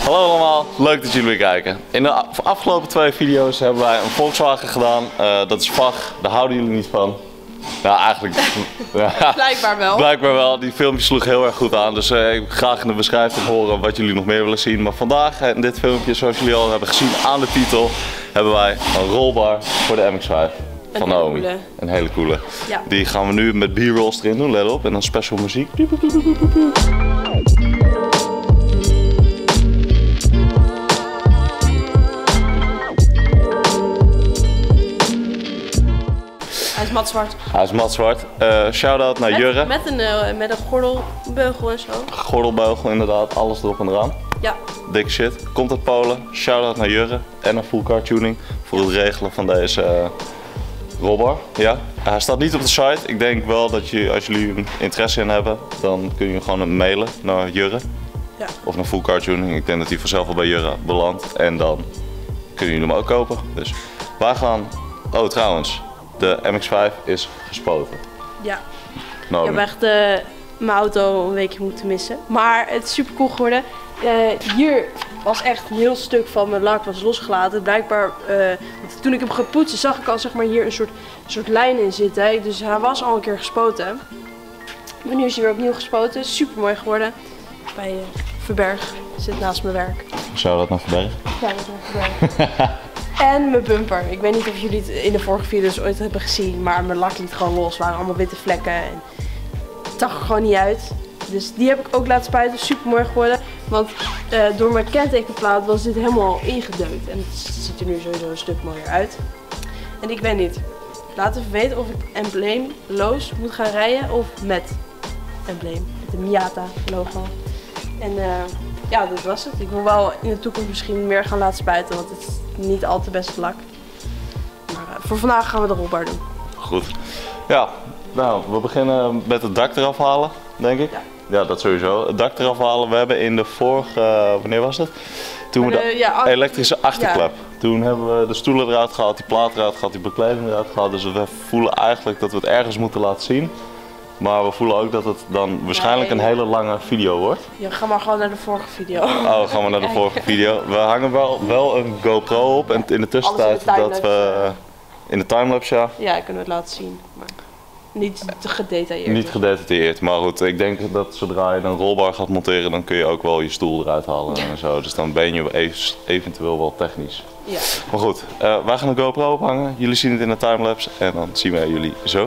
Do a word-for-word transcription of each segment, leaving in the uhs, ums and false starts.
Hallo allemaal, leuk dat jullie weer kijken. In de afgelopen twee video's hebben wij een Volkswagen gedaan. Uh, dat is V A G, daar houden jullie niet van. Ja, eigenlijk. Ja, blijkbaar wel. Blijkbaar wel, die filmpje sloeg heel erg goed aan. Dus uh, ik wil graag in de beschrijving horen wat jullie nog meer willen zien. Maar vandaag in dit filmpje, zoals jullie al hebben gezien aan de titel, hebben wij een rolbar voor de M X vijf. Van Naomi. Coole. Een hele coole. Ja. Die gaan we nu met B-rolls erin doen, let op. En dan special muziek. Hij is matzwart. Hij is matzwart. Uh, Shout-out naar met, Jurre. Met een, uh, met een gordelbeugel en zo. Gordelbeugel inderdaad, alles erop en eraan. Ja. Dikke shit. Komt uit Polen. Shout-out naar Jurre. En een full car tuning voor het regelen van deze uh, rolbar. Ja. Hij staat niet op de site. Ik denk wel dat je, als jullie interesse in hebben, dan kun je gewoon mailen naar Jurre. Ja. Of naar full car tuning. Ik denk dat hij vanzelf al bij Jurre belandt. En dan kunnen jullie hem ook kopen. Dus wij gaan... Oh trouwens. De M X vijf is gespoten. Ja. Nou, ik heb echt uh, mijn auto een weekje moeten missen. Maar het is super cool geworden. Uh, hier was echt een heel stuk van mijn lak was losgelaten. Blijkbaar, uh, toen ik hem gepoetste, zag ik al zeg maar, hier een soort, een soort lijn in zitten. Dus hij was al een keer gespoten. Maar nu is hij weer opnieuw gespoten. Super mooi geworden. Bij uh, Verberg. Zit naast mijn werk. Zou dat naar Verberg? Ja, dat naar Verberg. En mijn bumper. Ik weet niet of jullie het in de vorige video's ooit hebben gezien, maar mijn lak liet gewoon los. Het waren allemaal witte vlekken en het zag er gewoon niet uit. Dus die heb ik ook laten spuiten. Super mooi geworden. Want uh, door mijn kentekenplaat was dit helemaal ingedeut. En het ziet er nu sowieso een stuk mooier uit. En ik weet niet. Laat even weten of ik embleemloos moet gaan rijden of met embleem. Met de Miata logo. En uh, ja, dat was het. Ik wil wel in de toekomst misschien meer gaan laten spuiten, want het is niet al te beste lak. Maar uh, voor vandaag gaan we de rolbar doen. Goed. Ja, nou, we beginnen met het dak eraf halen, denk ik. Ja, ja dat sowieso. Het dak eraf halen. We hebben in de vorige, uh, wanneer was het? Toen we de, de ja, elektrische achterklep. Ja. Toen hebben we de stoelen eruit gehaald, die plaat eruit gehaald, die bekleding eruit gehaald. Dus we voelen eigenlijk dat we het ergens moeten laten zien. Maar we voelen ook dat het dan waarschijnlijk nee. een hele lange video wordt. Ja, ga maar gewoon naar de vorige video. Oh, gaan we naar de vorige video. We hangen wel, wel een GoPro op en in de tussentijd in de dat we... In de timelapse, ja. Ja, kunnen we het laten zien. Maar niet te gedetailleerd. Niet gedetailleerd, maar goed. Ik denk dat zodra je een rolbar gaat monteren, dan kun je ook wel je stoel eruit halen en zo. Dus dan ben je eventueel wel technisch. Ja. Maar goed, uh, wij gaan de GoPro ophangen. Jullie zien het in de timelapse en dan zien wij jullie zo.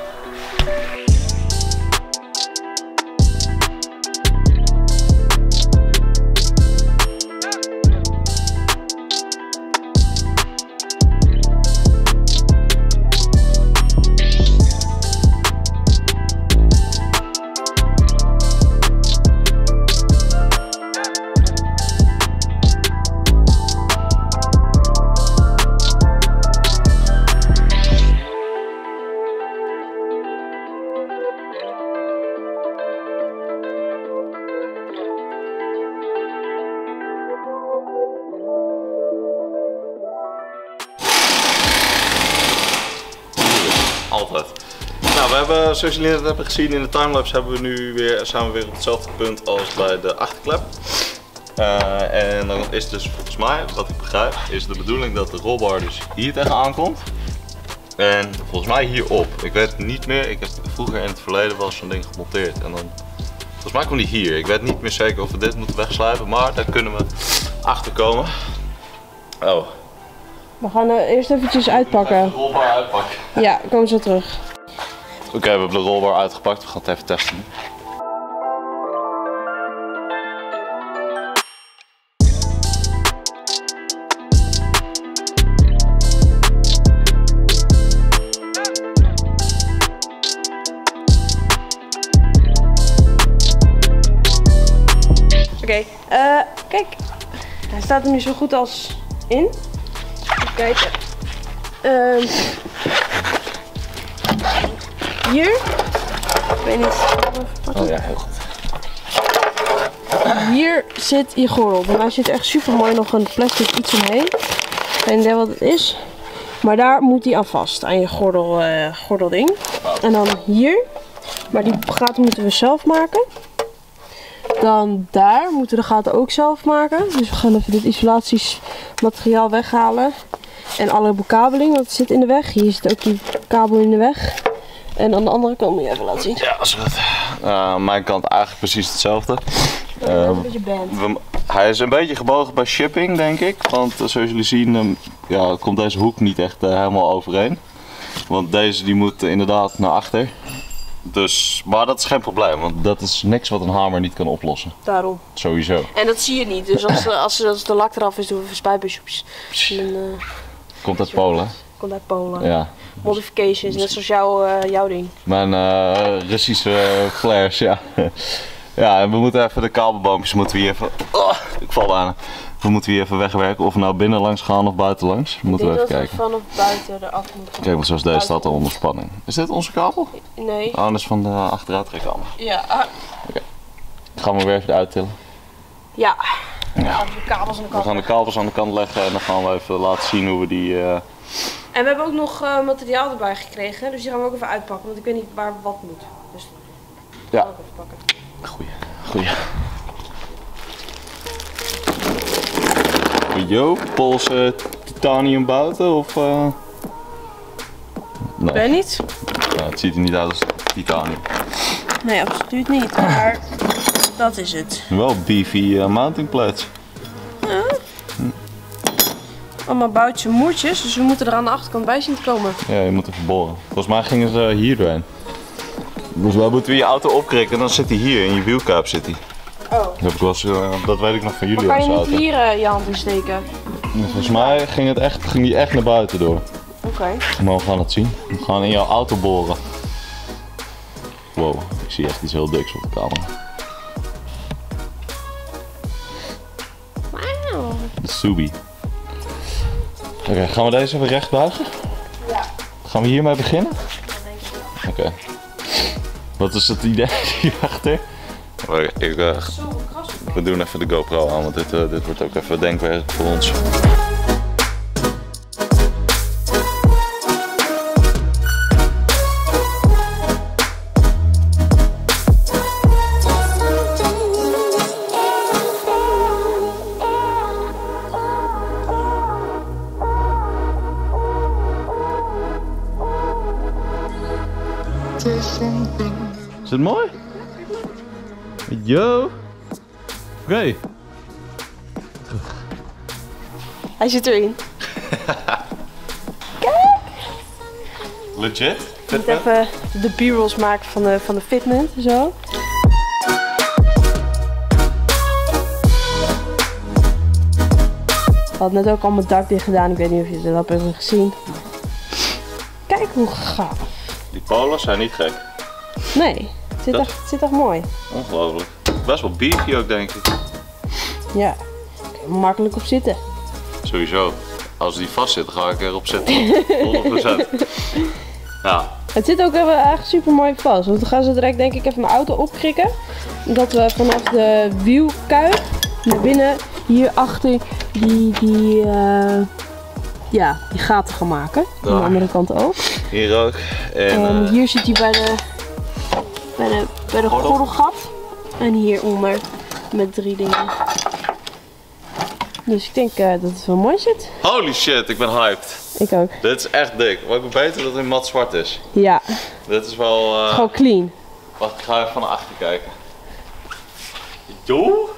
Altijd. Nou, we hebben, zoals jullie net hebben gezien in de timelapse, hebben we nu weer, zijn we weer op hetzelfde punt als bij de achterklep. Uh, en dan is dus volgens mij, wat ik begrijp, is de bedoeling dat de rolbar dus hier tegenaan komt. En volgens mij hierop. Ik weet het niet meer, ik heb vroeger in het verleden wel zo'n ding gemonteerd. En dan, volgens mij komt die hier. Ik weet niet meer zeker of we dit moeten wegslijpen, maar daar kunnen we achter komen. Oh. We gaan uh, eerst eventjes uitpakken. Even de rolbar uitpakken. Ja, komen zo terug. Oké, okay, we hebben de rolbar uitgepakt. We gaan het even testen. Oké, okay, uh, kijk. Hij staat er nu zo goed als in. Even kijken. Uh, hier. Ik weet niet. Oh ja, heel goed. Hier zit je gordel. Bij mij zit echt super mooi nog een plastic iets omheen. Geen idee wat het is. Maar daar moet die aan vast. Aan je gordel, uh, gordelding. En dan hier. Maar die gaten moeten we zelf maken. Dan daar moeten we de gaten ook zelf maken. Dus we gaan even dit isolatiemateriaal weghalen. En alle bekabeling, want het zit in de weg. Hier zit ook die kabel in de weg. En aan de andere kant moet je even laten zien. Ja, is goed. Uh, aan mijn kant eigenlijk precies hetzelfde. Uh, een beetje band. We, hij is een beetje gebogen bij shipping, denk ik. Want uh, zoals jullie zien um, ja, komt deze hoek niet echt uh, helemaal overeen. Want deze die moet uh, inderdaad naar achter. Dus, maar dat is geen probleem, want dat is niks wat een hamer niet kan oplossen. Daarom. Sowieso. En dat zie je niet, dus als, de, als, als de lak eraf is, doen we even spuitbusjes. Uh, komt uit Polen. Komt uit Polen. Ja. Modifications, net zoals jouw, uh, jouw ding. Mijn uh, Russische uh, flares, ja. Ja, en we moeten even de kabelboompjes moeten we hier even... Oh, ik val bijna. We moeten hier even wegwerken, of we nou binnen langs gaan of buiten langs. We moeten we even kijken. Ik denk dat we vanaf buiten eraf moeten. Kijk, want zoals deze staat er onder spanning. Is dit onze kabel? Nee. Oh, dat is van de achteruittrekhamer. Ja. Oké. Okay. Gaan we weer even uittillen. Ja. Ja. Dan gaan we de kabels aan de kant. We gaan de kabels aan de kant leggen en dan gaan we even laten zien hoe we die... Uh... En we hebben ook nog uh, materiaal erbij gekregen, dus die gaan we ook even uitpakken, want ik weet niet waar wat moet. Dus ja. Ook even pakken. Goeie, goeie. Yo, Poolse titanium bouten of... Uh... Nee. Ik weet niet. Ja, het ziet er niet uit als titanium. Nee, absoluut niet, maar dat is het. Wel beefy uh, mounting plates. Ja. Hm. Allemaal boutjes en moertjes, dus we moeten er aan de achterkant bij zien te komen. Ja, je moet even boren. Volgens mij gingen ze hier doorheen. Dus waar moeten we je auto opkrikken, dan zit hij hier, in je wielkuip zit hij. Oh. Dat, heb ik wel eens, uh, dat weet ik nog van jullie. Maar kan je auto. niet hier uh, je hand in steken? Volgens mij ging, het echt, ging die echt naar buiten door. Oké. Okay. Maar we gaan het zien. We gaan in jouw auto boren. Wow, ik zie echt iets heel diks op de camera. Wauw. De Subi. Oké, okay, gaan we deze even recht buigen? Ja. Gaan we hiermee beginnen? Dat denk ik wel. Oké. Okay. Wat is het idee hierachter? Ik, uh, we doen even de GoPro aan, want dit, uh, dit wordt ook even denkwerk voor ons. Is het mooi? Yo! Oké. Okay. Hij zit erin. Kijk! Legit? Ik moet even de b-rolls maken van de, van de fitment en zo. Ik had net ook al mijn dak dicht gedaan, ik weet niet of je dat hebt gezien. Kijk hoe gaaf. Die polos zijn niet gek. Nee, het zit, echt, het zit echt mooi. Ongelooflijk. Best wel beefy ook, denk ik. Ja, makkelijk op zitten. Sowieso. Als die vast zit, ga ik erop zitten. honderd procent. Ja. Het zit ook even echt super mooi vast. Want we gaan zo direct denk ik even mijn auto opkrikken. Dat we vanaf de wielkuip naar binnen hier achter die, die, uh, ja, die gaten gaan maken. Aan de andere kant ook. Hier ook. En, en uh, hier zit hij bij de, bij de, bij de gordel. gordelgat. En hieronder met drie dingen. Dus ik denk uh, dat het wel mooi zit. Holy shit, ik ben hyped. Ik ook. Dit is echt dik. Maar ook beter dat het in mat zwart is. Ja. Dit is wel... Uh... Gewoon clean. Wacht, ik ga even van achter kijken. Jo?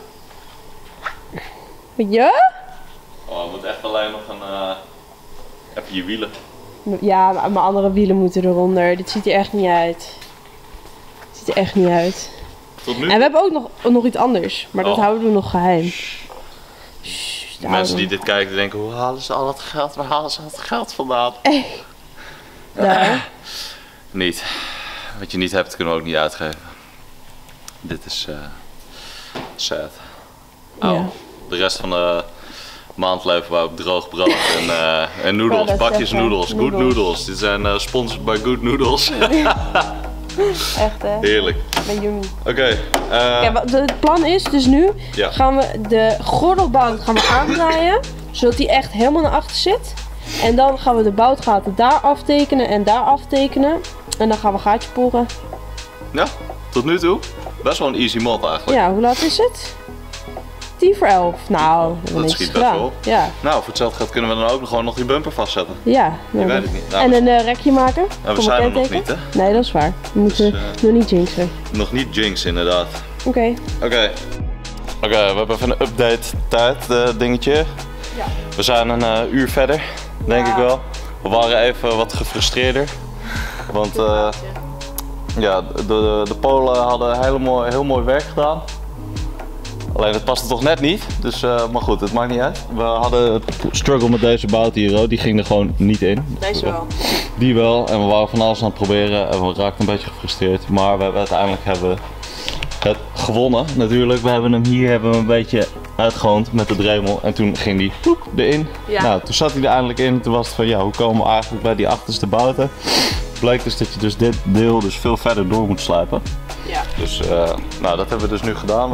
Ja? Oh, het moet echt alleen nog een... Uh... Even je wielen. Ja, maar mijn andere wielen moeten eronder. Dit ziet er echt niet uit. Het ziet er echt niet uit. Tot nu? En we hebben ook nog, nog iets anders. Maar dat oh. houden we nog geheim. De mensen die dit kijken denken, hoe halen ze al dat geld? Waar halen ze al dat geld vandaan? Hey. Daar. Niet. Wat je niet hebt, kunnen we ook niet uitgeven. Dit is uh, sad. Oh, Ja. De rest van de maand leven we op droog brood en, uh, en noedels, bakjes noedels, Good Noodles. Dit zijn uh, sponsored by Good Noodles. Echt hè? Heerlijk. Ben Jumi. Oké. Okay, uh... ja, het plan is dus nu, ja. gaan we de gordelbout gaan we aandraaien. Zodat die echt helemaal naar achter zit. En dan gaan we de boutgaten daar aftekenen en daar aftekenen. En dan gaan we gaatje boren. Ja, tot nu toe. best wel een easy mod eigenlijk. Ja, hoe laat is het? tien voor elf. Nou, dat, dat dat schiet best wel op. Ja. Nou, voor hetzelfde geld kunnen we dan ook nog gewoon nog die bumper vastzetten. Ja. Je weet het niet. Nou, en een uh, rekje maken. Nou, we zijn er nog niet, hè? Nee, dat is waar. We moeten dus, uh, nog niet jinxen. Nog niet jinx, inderdaad. Oké. Okay. Oké. Okay. Oké, okay, we hebben even een update tijd uh, dingetje. Ja. We zijn een uh, uur verder, denk ja. ik wel. We waren even wat gefrustreerder. Want uh, ja, de, de, de Polen hadden heel mooi, heel mooi werk gedaan. Alleen het paste toch net niet, dus, uh, maar goed, het maakt niet uit. We hadden struggle met deze bout hier, die ging er gewoon niet in. Deze wel. Die wel, en we waren van alles aan het proberen en we raakten een beetje gefrustreerd. Maar we hebben uiteindelijk hebben het gewonnen natuurlijk. We hebben hem hier hebben we een beetje uitgehoond met de dremel en toen ging die poep, erin. Ja. Nou, toen zat hij er eindelijk in en toen was het van ja, hoe komen we eigenlijk bij die achterste bouten? Bleek dus dat je dus dit deel dus veel verder door moet sluipen. Ja. Dus uh, nou, dat hebben we dus nu gedaan.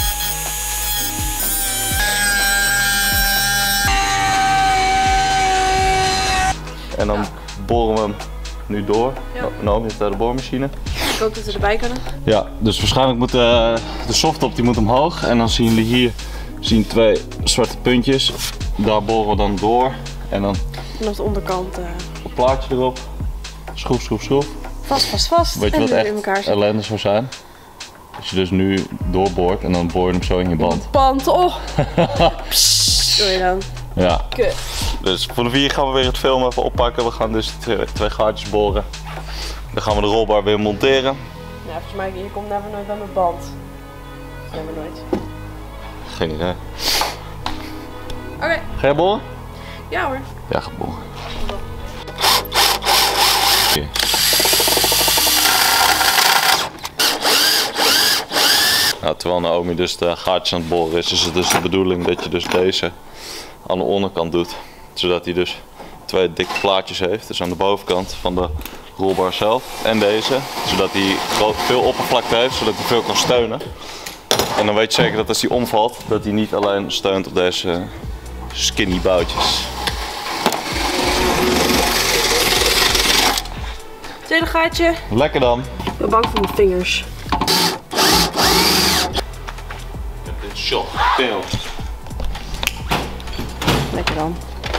En dan ja. boren we hem nu door. Ja. Nou, met de boormachine. Ik hoop dat we erbij kunnen. Ja, dus waarschijnlijk moet de, de softtop die moet omhoog. En dan zien jullie hier zien twee zwarte puntjes. Daar boren we dan door. En dan en op de onderkant. Uh... een plaatje erop. Schroef, schroef, schroef. Vast, vast, vast. Weet je wat echt ellende zou zijn? Als je dus nu doorboort en dan boor je hem zo in je band. Band, oh! Doe je dan? Ja. Kut. Dus voor de vier gaan we weer het film even oppakken. We gaan dus twee, twee gaatjes boren. Dan gaan we de rolbar weer monteren. Ja, volgens mij, je komt never nooit bij mijn band. Never nooit. Geen idee. Oké. Okay. Ga je boren? Ja hoor. Ja, ga boren. Okay. Nou, terwijl Naomi dus de gaatjes aan het boren is, is het dus de bedoeling dat je dus deze aan de onderkant doet. Zodat hij dus twee dikke plaatjes heeft. Dus aan de bovenkant van de rolbar zelf en deze. Zodat hij veel oppervlakte heeft, zodat hij veel kan steunen. En dan weet je zeker dat als hij omvalt, dat hij niet alleen steunt op deze skinny boutjes. Tweede gaatje. Lekker dan. Ik ben bang voor mijn vingers. Dit shot. Veel. Lekker dan.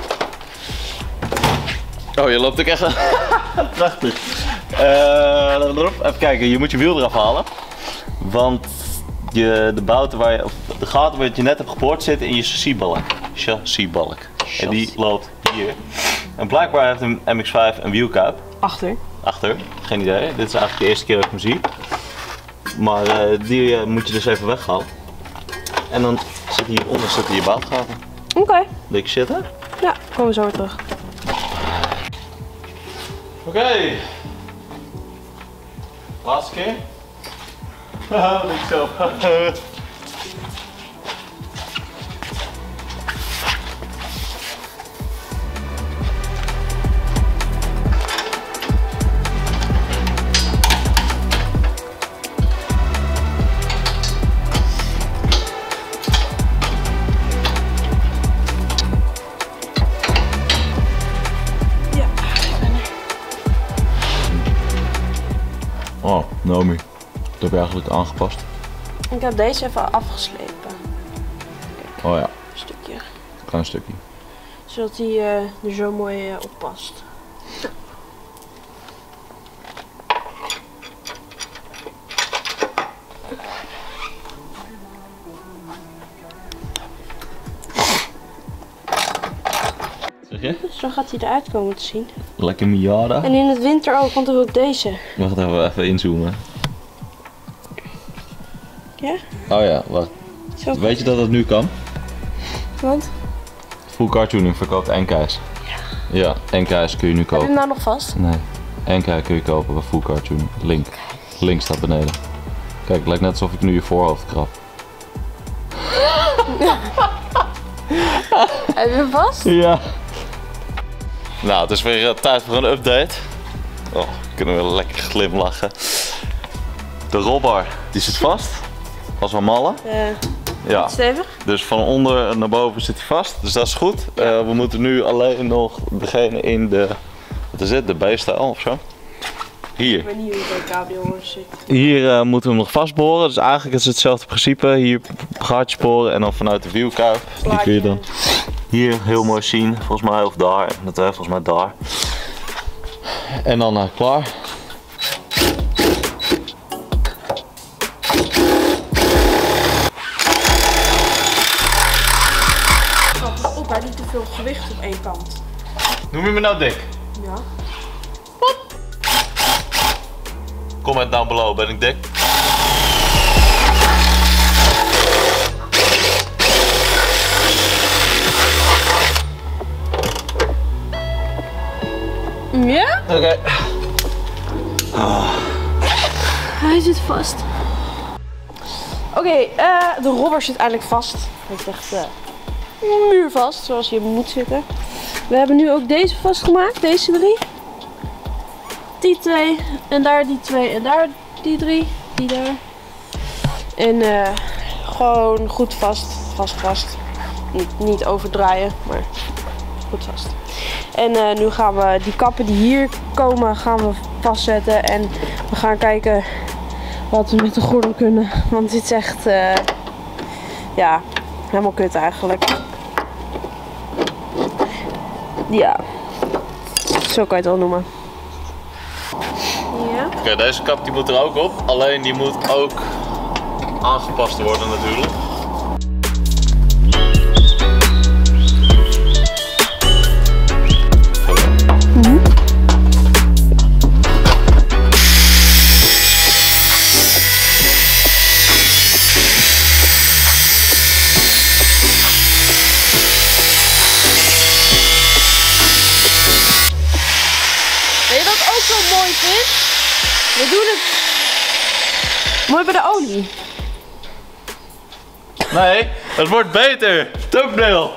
Oh, je loopt ook echt. Prachtig. Uh, even kijken, je moet je wiel eraf halen. Want je, de bouten waar je, of de gaten waar je net hebt geboord zitten in je chassisbalk. Chassisbalk. En die loopt hier. En blijkbaar heeft een M X vijf een wielkuip. Achter. Achter, geen idee. Dit is eigenlijk de eerste keer dat ik hem zie. Maar uh, die uh, moet je dus even weghalen. En dan zit hieronder zitten je boutgaten. Oké. Okay. Lekker zitten? Ja, komen we zo weer terug. Oké. Okay. Laatste keer. Haha, dat ik zelf. Oh, Naomi, wat heb je eigenlijk aangepast? Ik heb deze even afgeslepen. Kijk, oh ja. Een stukje. Klein stukje. Zodat hij uh, er zo mooi uh, op past. Zeg je? Zo gaat hij eruit komen te zien. Lekker Miata. En in het winter ook, want er ook deze. Wacht even, even inzoomen. Ja? Oh ja, wacht. Zo weet je dat het nu kan? Want? Full car tuning verkoopt N K's. Ja. Ja, N K's kun je nu kopen. Heb je hem nou nog vast? Nee. N K kun je kopen bij Full car tuning. Link. Link staat beneden. Kijk, het lijkt net alsof ik nu je voorhoofd krap. Heb je hem vast? Ja. Nou, het is weer uh, tijd voor een update. Oh, kunnen we lekker glimlachen. De rolbar, die zit vast. Als we mallen. Uh, ja. Stevig. Dus van onder naar boven zit hij vast. Dus dat is goed. Ja. Uh, we moeten nu alleen nog degene in de, wat is het, de B-stijl of zo. Hier. Ik weet niet hoe het bij cabrio zit. Hier uh, moeten we hem nog vastboren. Dus eigenlijk is het hetzelfde principe. Hier gaatjes boren en dan vanuit de wielkuip. Die kun je dan hier heel mooi zien. Volgens mij of daar. Dat heeft volgens mij daar. En dan uh, klaar. Op, maar niet te veel gewicht op één kant. Noem je me nou dik? Ja. Comment down below, ben ik dik? Ja? Oké. Okay. Oh. Hij zit vast. Oké, okay, uh, de robber zit eigenlijk vast. Hij is echt uh, muurvast, zoals je moet zitten. We hebben nu ook deze vastgemaakt, deze drie. Die twee, en daar die twee, en daar die drie, die daar. En uh, gewoon goed vast, vast, vast. Niet, niet overdraaien, maar goed vast. En uh, nu gaan we die kappen die hier komen, gaan we vastzetten. En we gaan kijken wat we met de gordel kunnen. Want dit is echt, uh, ja, helemaal kut eigenlijk. Ja, zo kan je het wel noemen. Ja. Oké, okay, deze kap die moet er ook op. Alleen die moet ook aangepast worden natuurlijk. Mm-hmm. Weet je wat ik ook zo mooi vind? We doen het mooi bij de olie. Nee, het wordt beter. Thumbnail.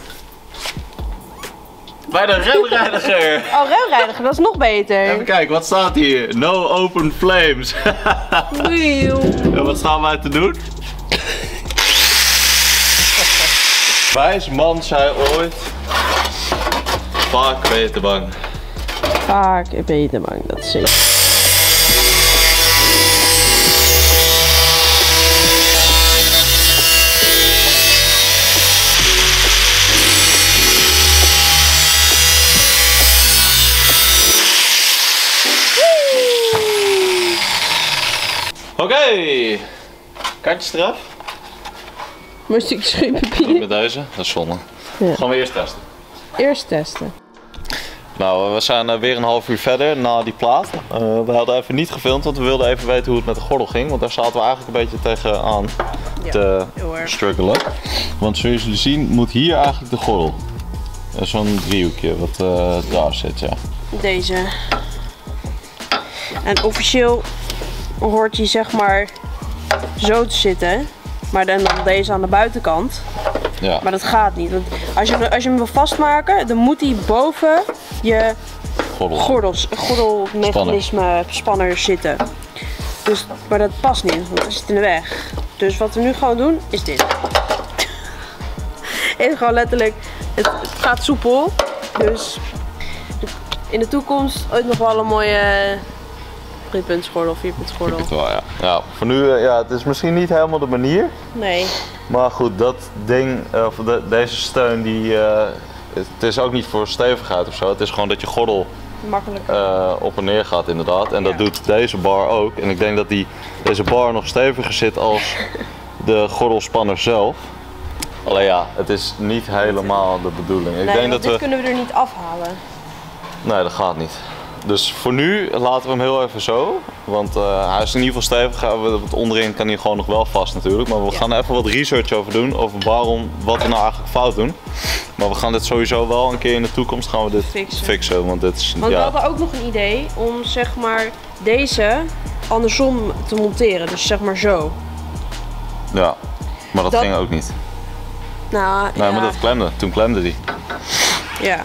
Bij de remreiniger. Oh, remreiniger, dat is nog beter. Even kijken, wat staat hier? No open flames. En wat staan wij te doen? Wijs man zei ooit: vaak ben je te bang. Vaak ben je te bang, dat is zeker. Oké, okay. Kantjes eraf. Mooi stukje scheeppapier. Met deze, dat is zonde. Ja. Gaan we eerst testen. Eerst testen. Nou, we zijn weer een half uur verder na die plaat. Uh, we hadden even niet gefilmd, want we wilden even weten hoe het met de gordel ging. Want daar zaten we eigenlijk een beetje tegenaan ja, te struggelen. Want zoals jullie zien moet hier eigenlijk de gordel. Zo'n driehoekje wat uh, daar zit, ja. Deze. En officieel hoort hij zeg maar zo te zitten. Maar dan, dan deze aan de buitenkant. Ja. Maar dat gaat niet. Want als je, als je hem wil vastmaken, dan moet hij boven je Gordel. gordels, gordelmechanisme spanner. spanner zitten. Dus, maar dat past niet, want dat zit in de weg. Dus wat we nu gaan doen, is dit. Het is gewoon letterlijk, het, het gaat soepel. Dus in de toekomst ooit nog wel een mooie driepuntsgordel, vierpuntsgordel. Ik denk het wel, ja. Ja, voor nu, ja, het is misschien niet helemaal de manier. Nee. Maar goed, dat ding, of de, deze steun, die, uh, het is ook niet voor stevigheid of zo. Het is gewoon dat je gordel makkelijk uh, op en neer gaat inderdaad. En dat ja. doet deze bar ook. En ik denk dat die, deze bar nog steviger zit als de gordelspanner zelf. Alleen ja, het is niet helemaal de bedoeling. Ik nee, denk dat dit we... kunnen we er niet afhalen. Nee, dat gaat niet. Dus voor nu laten we hem heel even zo, want uh, hij is in ieder geval stevig, want onderin kan hij gewoon nog wel vast natuurlijk. Maar we ja. gaan er even wat research over doen, over waarom, wat we nou eigenlijk fout doen. Maar we gaan dit sowieso wel een keer in de toekomst gaan we dit fixen, fixen want dit is... Want ja. we hadden ook nog een idee om zeg maar deze andersom te monteren, dus zeg maar zo. Ja, maar dat, dat... ging ook niet. Nou, nee, ja. maar dat klemde, toen klemde die. Ja.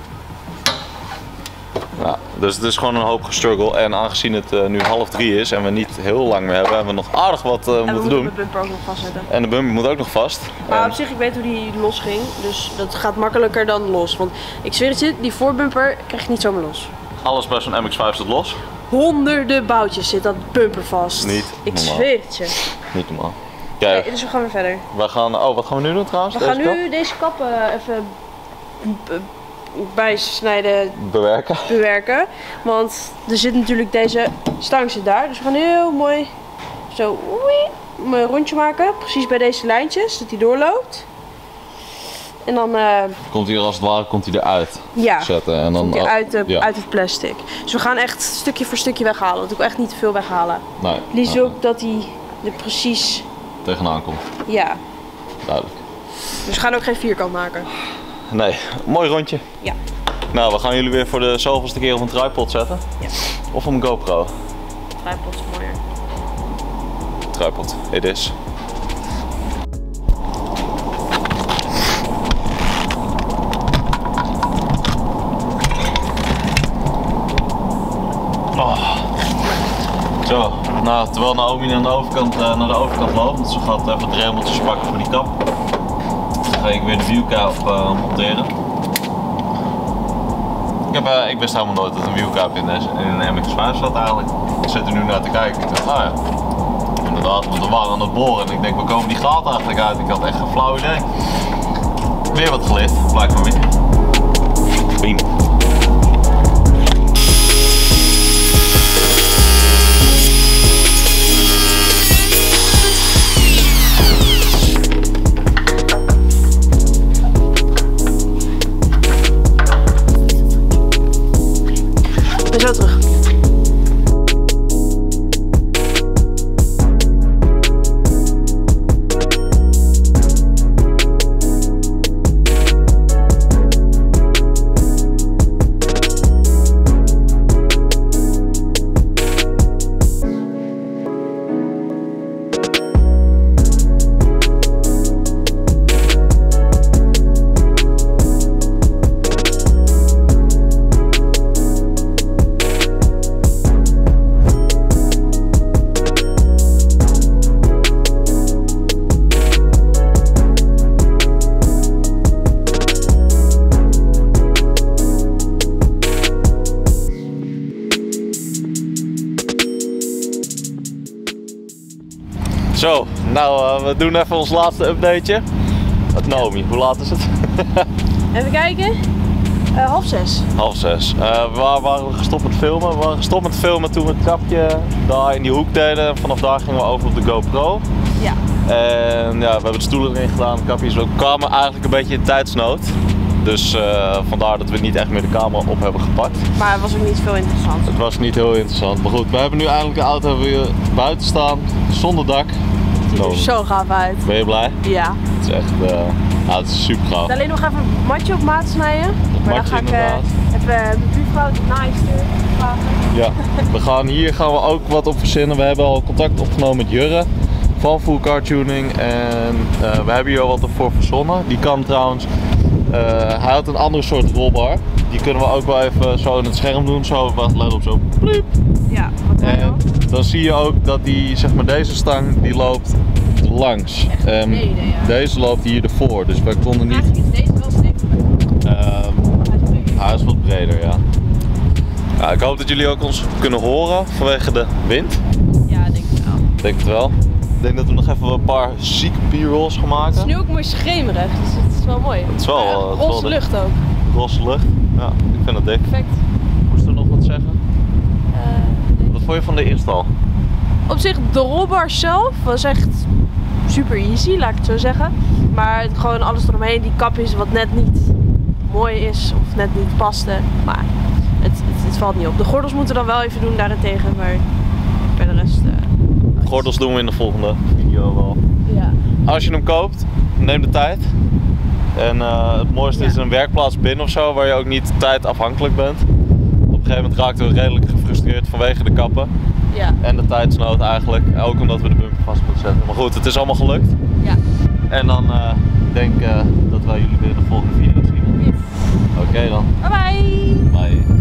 Ja, dus het is gewoon een hoop gestruggle en aangezien het uh, nu half drie is en we niet heel lang meer hebben, hebben we nog aardig wat uh, moeten doen. En we moeten de bumper ook nog vastzetten. En de bumper moet ook nog vast. Maar en... op zich, ik weet hoe die los ging, dus dat gaat makkelijker dan los. Want ik zweer het je, die voorbumper krijg je niet zomaar los. Alles bij zo'n M X vijf staat los. honderden boutjes zit dat bumper vast. Niet Ik normaal. zweer het je. Niet normaal. Oké, Kijk, dus we gaan weer verder. we gaan, oh wat gaan we nu doen trouwens? We gaan Deze nu deze kap uh, even bijsnijden, bewerken. bewerken. Want er zit natuurlijk deze stang zit daar. Dus we gaan heel mooi zo oei, een rondje maken. Precies bij deze lijntjes, dat hij doorloopt. En dan uh, Komt hij er als het ware komt hij eruit ja, zetten. En dan, komt hij uit, de, ja. uit het plastic. Dus we gaan echt stukje voor stukje weghalen. Want ik wil echt niet te veel weghalen. Nee, Liefst ja, ook dat hij er precies, tegenaan komt. ja. Duidelijk. Dus we gaan ook geen vierkant maken. Nee, mooi rondje. Ja. Nou, we gaan jullie weer voor de zoveelste keer op een tripod zetten. Ja. Of op een GoPro. Tripod is mooier. Tripod, it is. Oh. Zo, nou, terwijl Naomi naar de overkant, uh, naar de overkant loopt, want ze gaat even de remeltjes pakken voor die kap. Dan ga ik weer de viewcap uh, monteren. Ik, heb, uh, ik wist helemaal nooit dat een viewcap in, deze, in een M X vijf zat eigenlijk. Ik zit er nu naar te kijken. Ik dacht, nou ja, inderdaad, want we waren aan het boren en ik denk, we komen die gaten eigenlijk uit. Ik had echt een flauw idee. Weer wat geleerd, blijkbaar weer. Biem. Ik ben zo terug. Zo, nou uh, we doen even ons laatste updateje. Uh, Naomi, hoe laat is het? Even kijken. Uh, half zes. Half zes. Uh, waar waren we gestopt met filmen? We waren gestopt met filmen toen we het kapje daar in die hoek deden. En vanaf daar gingen we over op de GoPro. Ja. En ja, we hebben de stoelen erin gedaan, de kapjes. We kwamen eigenlijk een beetje in tijdsnood. Dus uh, vandaar dat we niet echt meer de camera op hebben gepakt. Maar het was ook niet veel interessant. Het was niet heel interessant. Maar goed, we hebben nu eigenlijk de auto weer buiten staan, zonder dak. Het ziet er zo gaaf uit. Ben je blij? Ja. Het is echt, uh, ja, het is super gaaf. Alleen nog even een matje op maat snijden. Maar dan ga ik uh, even mijn buurvrouw de naaister vragen. Ja, we gaan, hier gaan we ook wat op verzinnen. We hebben al contact opgenomen met Jurre van Full Car Tuning. En uh, we hebben hier al wat voor verzonnen. Die kan trouwens, uh, hij had een andere soort rolbar. Die kunnen we ook wel even zo in het scherm doen. Zo, wacht, let op, zo. Pliep. Ja, wat En dan zie je ook dat die, zeg maar, deze stang die loopt langs. Echt En beneden, ja. deze loopt hier ervoor, dus wij konden niet. Eigenlijk is deze wel steekbaar. Uh, hij is wat breder, ja. Ja. Ik hoop dat jullie ook ons kunnen horen vanwege de wind. Ja, denk ik wel. Ik denk het wel. Ik denk dat we nog even een paar zieke b-rolls gaan maken. Het is nu ook mooi schemerig, dus het is wel mooi. Het is wel, ja, uh, het is roze wel lucht ook. Roze lucht, ja, ik vind het dik. Perfect. Moest er nog wat zeggen? Uh, Wat vond je van de install? Op zich, de rolbar zelf was echt super easy, laat ik het zo zeggen. Maar het, gewoon alles eromheen, die kapjes wat net niet mooi is of net niet paste. Maar het, het, het valt niet op. De gordels moeten dan wel even doen daarentegen, maar bij de rest... Uh, Gordels doen we in de volgende video wel. Ja. Als je hem koopt, neem de tijd. En uh, het mooiste Ja. is een werkplaats binnen of zo, waar je ook niet tijdafhankelijk bent. Op een gegeven moment raakten we redelijk gefrustreerd vanwege de kappen. Ja. En de tijdsnood eigenlijk, ook omdat we de bumper vast moeten zetten. Maar goed, het is allemaal gelukt. Ja. En dan uh, denk ik uh, dat wij jullie weer in de volgende video zien. Yes. Oké okay dan. Bye bye! Bye.